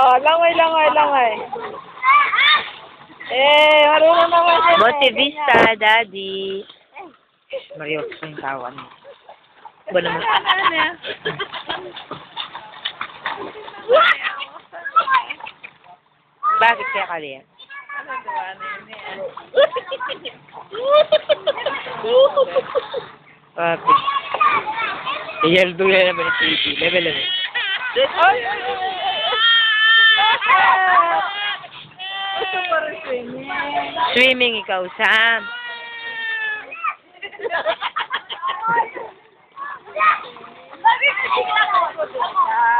Oh, langoy. Marunong naman siya. Motivista, Daddy. Marios yung tawan. Ba naman? Bakit kaya kali yan? Bakit? Iyaldo yan naman yung TV. Level 11. Swimming ikaw, Sam. Bakit